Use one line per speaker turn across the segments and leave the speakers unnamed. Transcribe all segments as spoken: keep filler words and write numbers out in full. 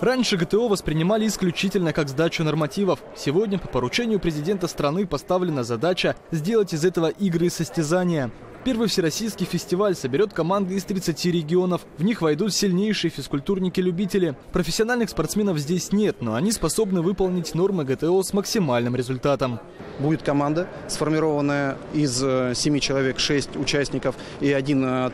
Раньше ГТО воспринимали исключительно как сдачу нормативов. Сегодня по поручению президента страны поставлена задача сделать из этого игры и состязания. Первый всероссийский фестиваль соберет команды из тридцати регионов. В них войдут сильнейшие физкультурники-любители. Профессиональных спортсменов здесь нет, но они способны выполнить нормы ГТО с максимальным результатом.
Будет команда, сформированная из семи человек, шесть участников и один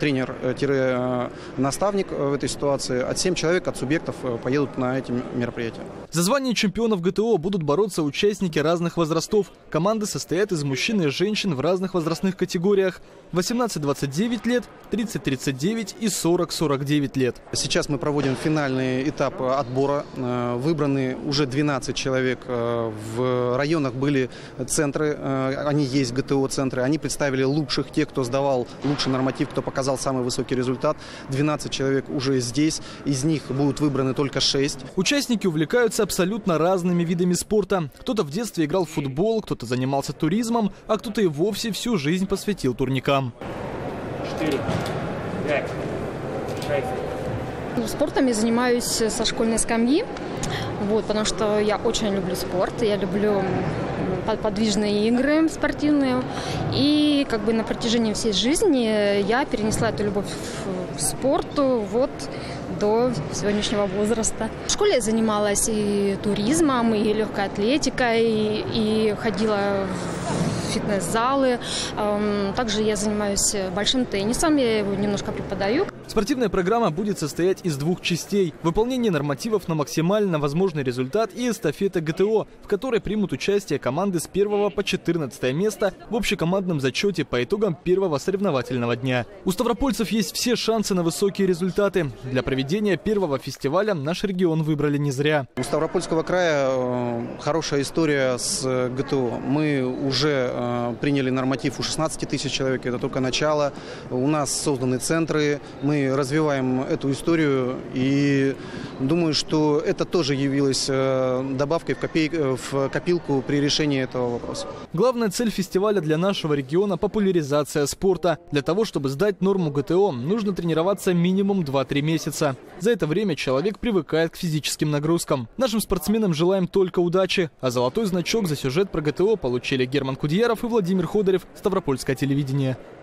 тренер-наставник в этой ситуации. От семи человек, от субъектов поедут на эти мероприятия.
За звание чемпионов ГТО будут бороться участники разных возрастов. Команды состоят из мужчин и женщин в разных возрастных категориях. восемнадцать двадцать девять лет, тридцать тридцать девять и сорок сорок девять лет.
Сейчас мы проводим финальный этап отбора. Выбраны уже двенадцать человек. В районах были центры, они есть ГТО-центры. Они представили лучших, тех, кто сдавал лучший норматив, кто показал самый высокий результат. двенадцать человек уже здесь, из них будут выбраны только шесть.
Участники увлекаются абсолютно разными видами спорта. Кто-то в детстве играл в футбол, кто-то занимался туризмом, а кто-то и вовсе всю жизнь посвятил турникам.
четыре, пять, шесть.
Спортом я занимаюсь со школьной скамьи, вот, потому что я очень люблю спорт, я люблю подвижные игры спортивные. И как бы на протяжении всей жизни я перенесла эту любовь к спорту вот до сегодняшнего возраста. В школе я занималась и туризмом, и легкой атлетикой, и, и ходила в фитнес-залы. Также я занимаюсь большим теннисом, я его немножко преподаю.
Спортивная программа будет состоять из двух частей. Выполнение нормативов на максимально возможный результат и эстафета ГТО, в которой примут участие команды с первого по четырнадцатое место в общекомандном зачете по итогам первого соревновательного дня. У ставропольцев есть все шансы на высокие результаты. Для проведения первого фестиваля наш регион выбрали не зря.
У Ставропольского края хорошая история с ГТО. Мы уже приняли норматив у шестнадцати тысяч человек, это только начало. У нас созданы центры, мы развиваем эту историю, и думаю, что это тоже явилось добавкой в, копей... в копилку при решении этого вопроса.
Главная цель фестиваля для нашего региона – популяризация спорта. Для того, чтобы сдать норму ГТО, нужно тренироваться минимум два-три месяца. За это время человек привыкает к физическим нагрузкам. Нашим спортсменам желаем только удачи, а золотой значок за сюжет про ГТО получили Герман Кудьяров и Владимир Ходорев, Ставропольское телевидение.